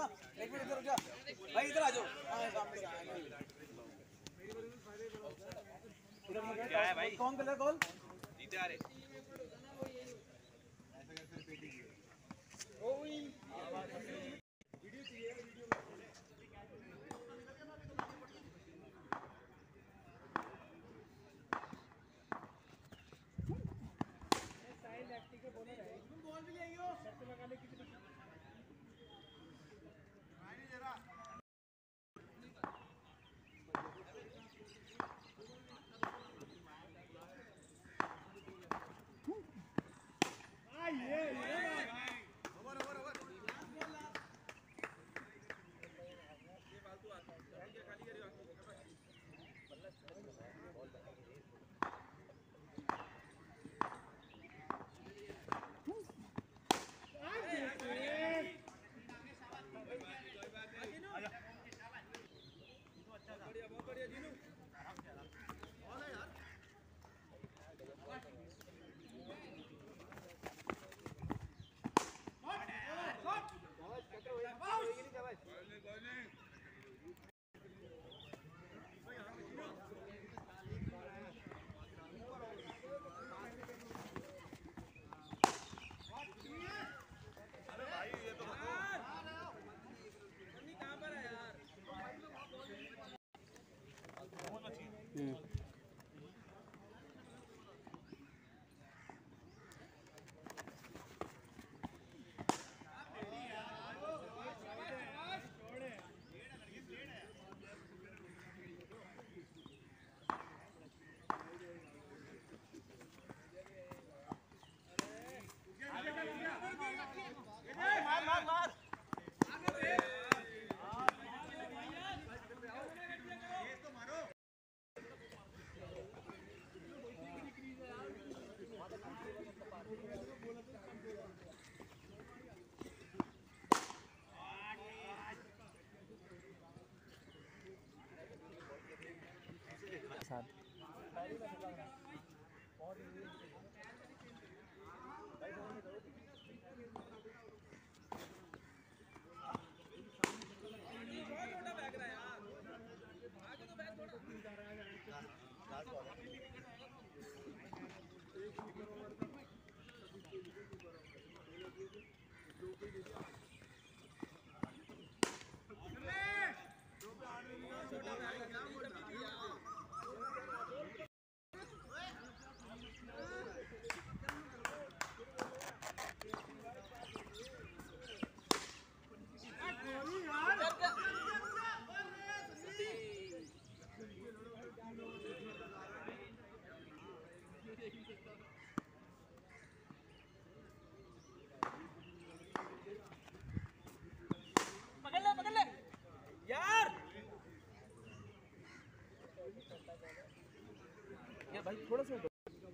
ना, एक मिनट इधर रुक जा भाई, इधर आ जाओ। हाँ सामने क्या है भाई? कौन कर रहा है कॉल? जीते आ रहे। वीडियो चाहिए, वीडियो साइड एक्टिंग के बोलर है, तुम बॉल भी ले आइयो, शर्त लगा ले कितनी नहीं दे रहा। भाई थोड़ा सा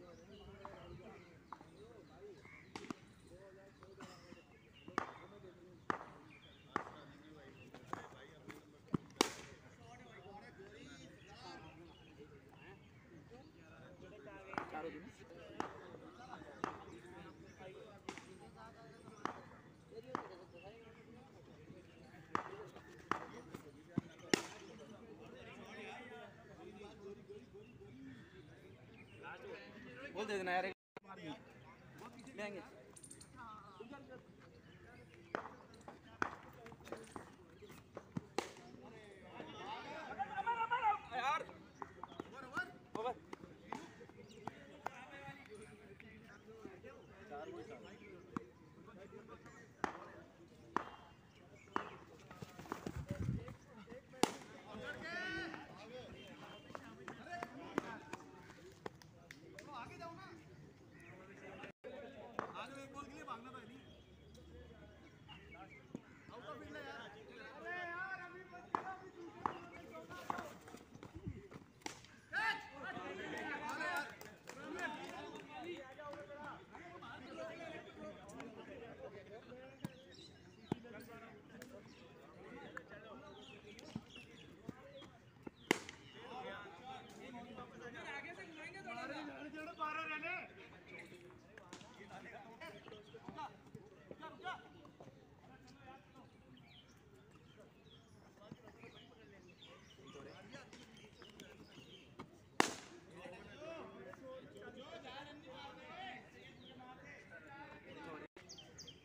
बोल दे देना यार, लेंगे यार। ओवर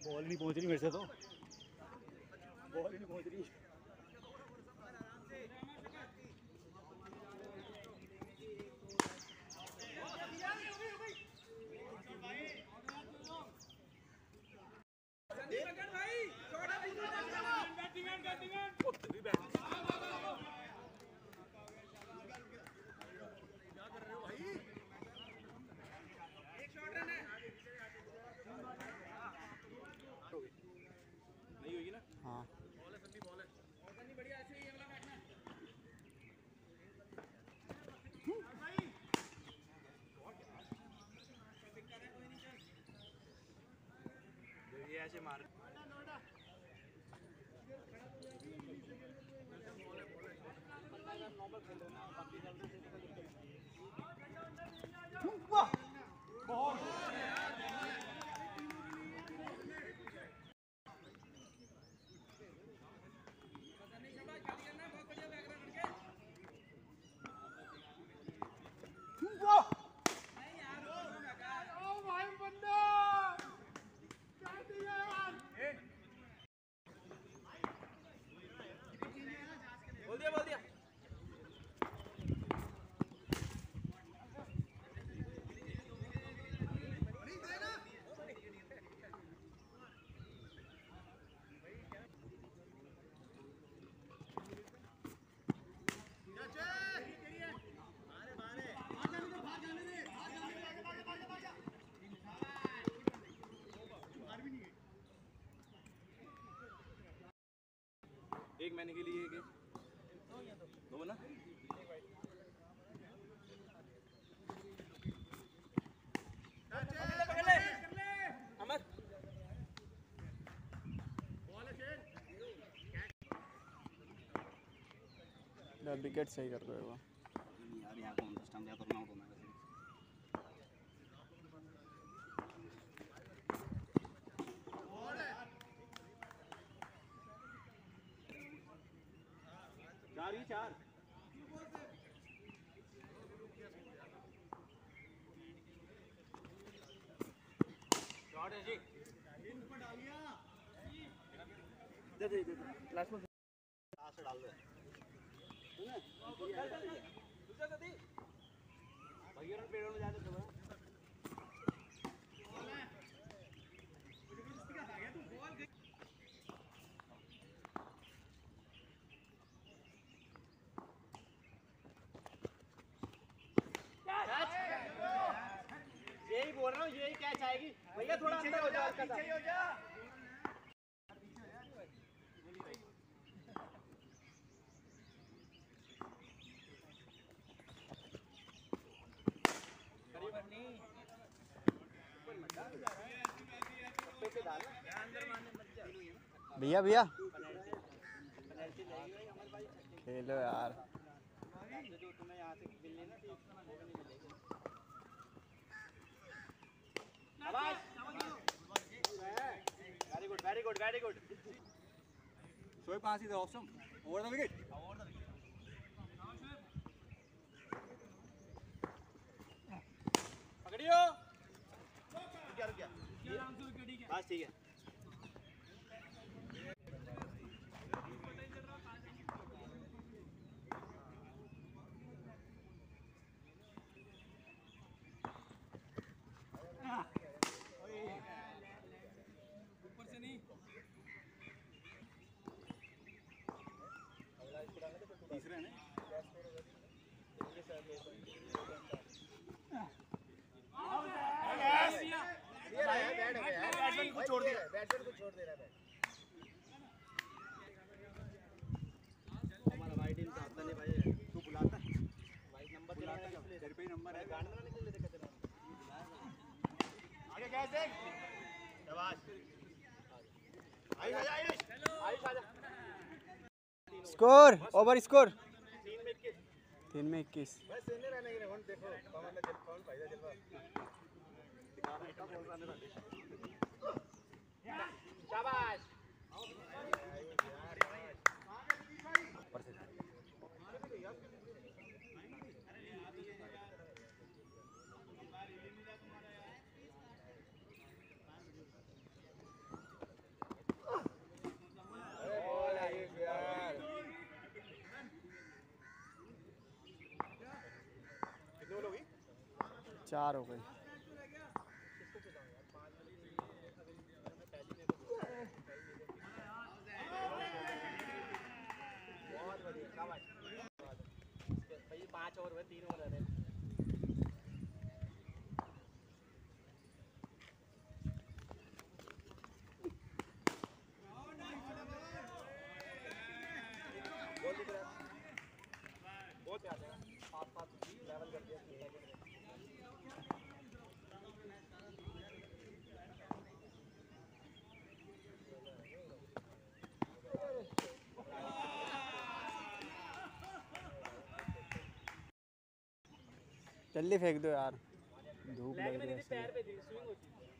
बॉल नहीं पहुंच रही मेरे से तो, बॉल ही नहीं पहुंच रही। नहीं होगी ना? हाँ ये ऐसे मार बोल दिया। एक महीने के लिए दो ना। विकेट सही कर रहे हो यार यहाँ कौन सा स्टंप जाता ना होना चार ही चार शॉट है जी दे लास्ट में से डाल दो दूसरा कभी भैया ने पेड़ों में जाने दो यही बोल रहा हूँ यही कैच आएगी भैया थोड़ा अंदर हो जाओ पीछे हो जा भैया भैया खेलो यार जो तुम्हें यहाँ से मिलने ना वेरी गुड शोएब कहाँ से ऑप्शन ओवर द विकेट पकड़ियो रुक गया बस ठीक है तीसरा है बैट्समैन को छोड़ दे रहा है हमारा वाइट इन आता नहीं भाई तू बुलाता वाइट नंबर बुलाता है तेरे पे ही नंबर है गार्ड में निकल लेते कहते आगे कैच देख शाबाश आयुष आजा स्कोर ओवर स्कोर 3 में 21 3 में 21 बस सुनने रहने के लिए देखो पवन ने कौन फायदा जलवा दिखा रहा है क्या बोल रहा है शाबाश 4 हो गई। बहुत बढ़िया शाबाश भाई 5 ओवर हुए 3 ओवर रहे बहुत याद है 7-7 लेवल कर दिया जल्दी फेंक दो यार, धूप लेग लग में रही नहीं है थी, पैर पे थी, स्विंग होती है।